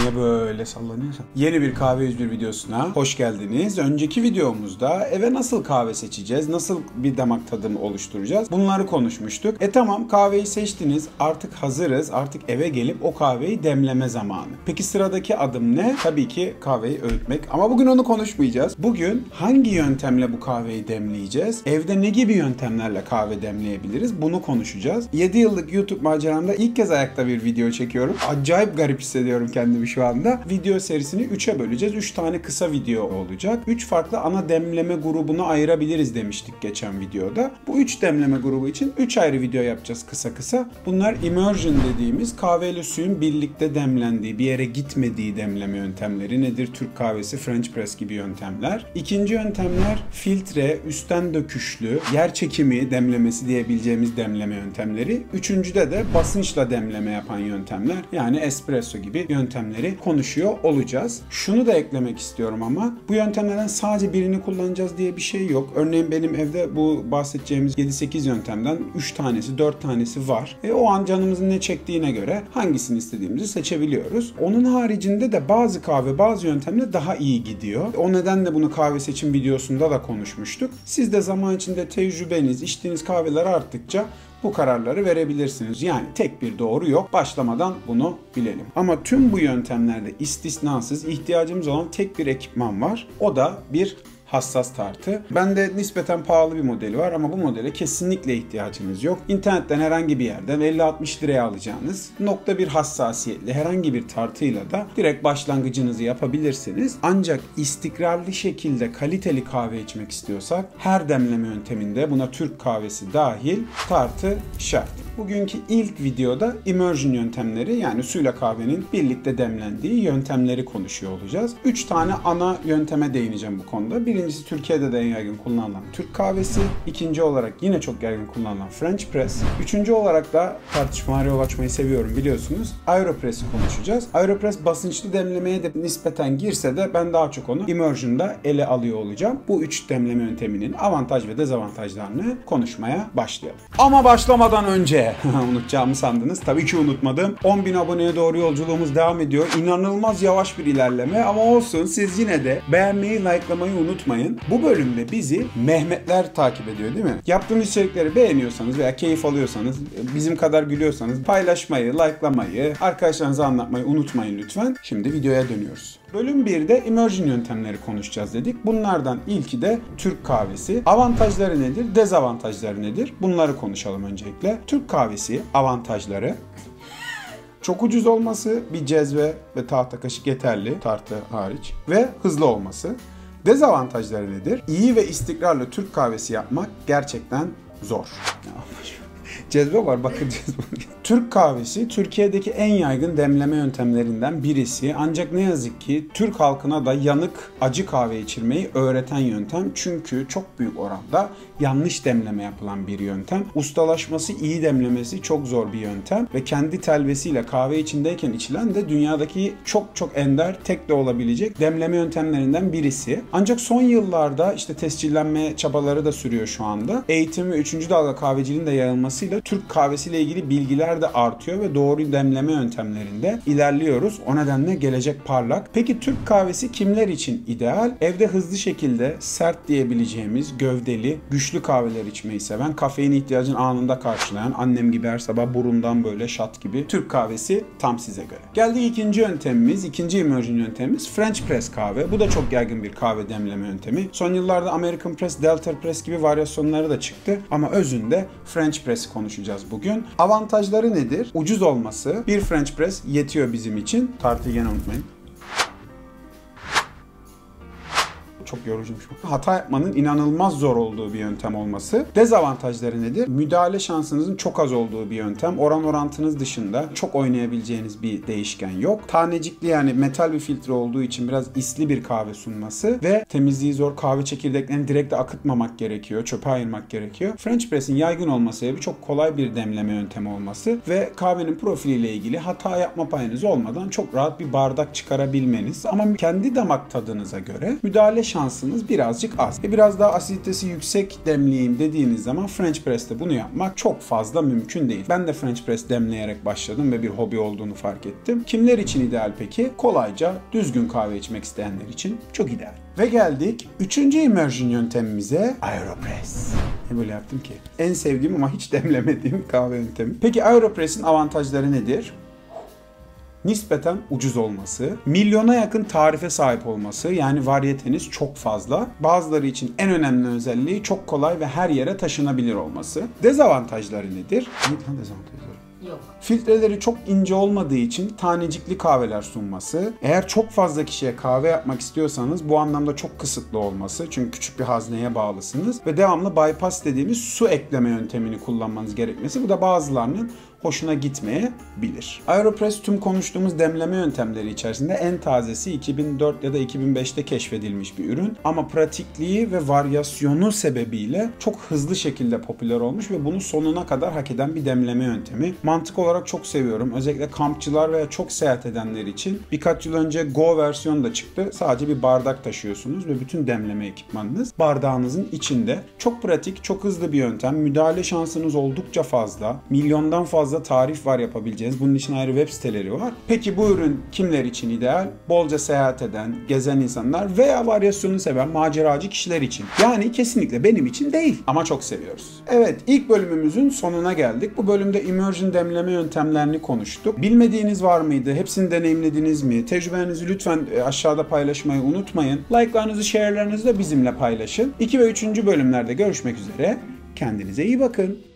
Niye böyle sallanıyorsun? Yeni bir Kahve 101 videosuna hoş geldiniz. Önceki videomuzda eve nasıl kahve seçeceğiz, nasıl bir damak tadını oluşturacağız bunları konuşmuştuk. Tamam, kahveyi seçtiniz, artık hazırız, artık eve gelip o kahveyi demleme zamanı. Peki sıradaki adım ne? Tabii ki kahveyi öğütmek, ama bugün onu konuşmayacağız. Bugün hangi yöntemle bu kahveyi demleyeceğiz? Evde ne gibi yöntemlerle kahve demleyebiliriz? Bunu konuşacağız. 7 yıllık YouTube maceramda ilk kez ayakta bir video çekiyorum. Acayip garip hissediyorum kendimi şu anda. Video serisini 3'e böleceğiz. 3 tane kısa video olacak. 3 farklı ana demleme grubuna ayırabiliriz demiştik geçen videoda. Bu 3 demleme grubu için 3 ayrı video yapacağız kısa kısa. Bunlar immersion dediğimiz kahveyle suyun birlikte demlendiği, bir yere gitmediği demleme yöntemleri. Nedir? Türk kahvesi, French press gibi yöntemler. İkinci yöntemler filtre, üstten döküşlü, yer çekimi demlemesi diyebileceğimiz demleme yöntemleri. Üçüncüde de basınçla demleme yapan yöntemler. Yani espresso gibi yöntemleri konuşuyor olacağız. Şunu da eklemek istiyorum ama bu yöntemlerden sadece birini kullanacağız diye bir şey yok. Örneğin benim evde bu bahsedeceğimiz 7-8 yöntemden 3 tanesi, 4 tanesi var. O an canımızın ne çektiğine göre hangisini istediğimizi seçebiliyoruz. Onun haricinde de bazı kahve, bazı yöntemle daha iyi gidiyor. O nedenle bunu kahve seçim videosunda da konuşmuştuk. Siz de zaman içinde tecrübeniz, içtiğiniz kahveler arttıkça bu kararları verebilirsiniz. Yani tek bir doğru yok. Başlamadan bunu bilelim. Ama tüm bu yöntemlerde istisnasız ihtiyacımız olan tek bir ekipman var. O da bir hassas tartı. Bende nispeten pahalı bir modeli var ama bu modele kesinlikle ihtiyacınız yok. İnternetten herhangi bir yerden 50-60 liraya alacağınız nokta bir hassasiyetli herhangi bir tartıyla da direkt başlangıcınızı yapabilirsiniz. Ancak istikrarlı şekilde kaliteli kahve içmek istiyorsak her demleme yönteminde, buna Türk kahvesi dahil, tartı şart. Bugünkü ilk videoda immersion yöntemleri, yani suyla kahvenin birlikte demlendiği yöntemleri konuşuyor olacağız. 3 tane ana yönteme değineceğim bu konuda. Birincisi Türkiye'de de en yaygın kullanılan Türk kahvesi. İkinci olarak yine çok yaygın kullanılan French press. Üçüncü olarak da tartışmalara yol açmayı seviyorum biliyorsunuz, Aeropress'i konuşacağız. Aeropress basınçlı demlemeye de nispeten girse de ben daha çok onu immersion'da ele alıyor olacağım. Bu 3 demleme yönteminin avantaj ve dezavantajlarını konuşmaya başlayalım. Ama başlamadan önce unutacağımı sandınız. Tabii ki unutmadım. 10.000 aboneye doğru yolculuğumuz devam ediyor. İnanılmaz yavaş bir ilerleme ama olsun, siz yine de beğenmeyi, likelamayı unutmayın. Bu bölümde bizi Mehmetler takip ediyor değil mi? Yaptığımız içerikleri beğeniyorsanız veya keyif alıyorsanız, bizim kadar gülüyorsanız paylaşmayı, likelamayı, arkadaşlarınıza anlatmayı unutmayın lütfen. Şimdi videoya dönüyoruz. Bölüm 1'de immersion yöntemleri konuşacağız dedik. Bunlardan ilki de Türk kahvesi. Avantajları nedir? Dezavantajları nedir? Bunları konuşalım öncelikle. Türk kahvesi avantajları: çok ucuz olması, bir cezve ve tahta kaşık yeterli, tartı hariç, ve hızlı olması. Dezavantajları nedir? İyi ve istikrarlı Türk kahvesi yapmak gerçekten zor. Cezve var, bakın cezve. Türk kahvesi Türkiye'deki en yaygın demleme yöntemlerinden birisi. Ancak ne yazık ki Türk halkına da yanık, acı kahve içirmeyi öğreten yöntem. Çünkü çok büyük oranda yanlış demleme yapılan bir yöntem. Ustalaşması, iyi demlemesi çok zor bir yöntem. Ve kendi telvesiyle kahve içindeyken içilen de dünyadaki çok ender, tek de olabilecek demleme yöntemlerinden birisi. Ancak son yıllarda işte tescillenme çabaları da sürüyor şu anda. Eğitim ve 3. dalga kahveciliğin de yayılmasıyla Türk kahvesiyle ilgili bilgiler de artıyor ve doğru demleme yöntemlerinde ilerliyoruz. O nedenle gelecek parlak. Peki Türk kahvesi kimler için ideal? Evde hızlı şekilde sert diyebileceğimiz gövdeli, güçlü kahveler içmeyi seven, kafein ihtiyacını anında karşılayan, annem gibi her sabah burundan böyle şat gibi Türk kahvesi tam size göre. Geldi ikinci yöntemimiz, ikinci immersion yöntemimiz French press kahve. Bu da çok yaygın bir kahve demleme yöntemi. Son yıllarda American press, Delta press gibi varyasyonları da çıktı ama özünde French press'i konuşacağız bugün. Avantajları nedir? Ucuz olması. Bir French press yetiyor bizim için. Tartıyı gene unutmayın. Çok yorucuymuş bu. Hata yapmanın inanılmaz zor olduğu bir yöntem olması. Dezavantajları nedir? Müdahale şansınızın çok az olduğu bir yöntem. Oran orantınız dışında çok oynayabileceğiniz bir değişken yok. Tanecikli, yani metal bir filtre olduğu için biraz isli bir kahve sunması ve temizliği zor. Kahve çekirdeklerini direkt de akıtmamak gerekiyor. Çöpe ayırmak gerekiyor. French press'in yaygın olması sebebi çok kolay bir demleme yöntemi olması ve kahvenin profiliyle ilgili hata yapma payınız olmadan çok rahat bir bardak çıkarabilmeniz. Ama kendi damak tadınıza göre müdahale şansınız birazcık az. Ve biraz daha asiditesi yüksek demleyeyim dediğiniz zaman French Press'te bunu yapmak çok fazla mümkün değil. Ben de French Press demleyerek başladım ve bir hobi olduğunu fark ettim. Kimler için ideal peki? Kolayca düzgün kahve içmek isteyenler için çok ideal. Ve geldik 3. immersion yöntemimize, Aeropress. Böyle yaptım ki. En sevdiğim ama hiç demlemediğim kahve yöntemi. Peki Aeropress'in avantajları nedir? Nispeten ucuz olması, milyona yakın tarife sahip olması, yani varyeteniz çok fazla. Bazıları için en önemli özelliği çok kolay ve her yere taşınabilir olması. Dezavantajları nedir? Dezavantajları. Yok. Filtreleri çok ince olmadığı için tanecikli kahveler sunması. Eğer çok fazla kişiye kahve yapmak istiyorsanız bu anlamda çok kısıtlı olması. Çünkü küçük bir hazneye bağlısınız. Ve devamlı bypass dediğimiz su ekleme yöntemini kullanmanız gerekmesi. Bu da bazılarının hoşuna gitmeyebilir. Aeropress tüm konuştuğumuz demleme yöntemleri içerisinde en tazesi 2004 ya da 2005'te keşfedilmiş bir ürün. Ama pratikliği ve varyasyonu sebebiyle çok hızlı şekilde popüler olmuş ve bunu sonuna kadar hak eden bir demleme yöntemi. Mantık olarak çok seviyorum. Özellikle kampçılar veya çok seyahat edenler için. Birkaç yıl önce Go versiyonu da çıktı. Sadece bir bardak taşıyorsunuz ve bütün demleme ekipmanınız bardağınızın içinde. Çok pratik, çok hızlı bir yöntem. Müdahale şansınız oldukça fazla. Milyondan fazla tarif var yapabileceğiniz. Bunun için ayrı web siteleri var. Peki bu ürün kimler için ideal? Bolca seyahat eden, gezen insanlar veya varyasyonu seven maceracı kişiler için. Yani kesinlikle benim için değil. Ama çok seviyoruz. Evet, ilk bölümümüzün sonuna geldik. Bu bölümde immersion demleme yöntemlerini konuştuk. Bilmediğiniz var mıydı? Hepsini deneyimlediniz mi? Tecrübelerinizi lütfen aşağıda paylaşmayı unutmayın. Like'larınızı, share'larınızı da bizimle paylaşın. 2 ve 3. bölümlerde görüşmek üzere. Kendinize iyi bakın.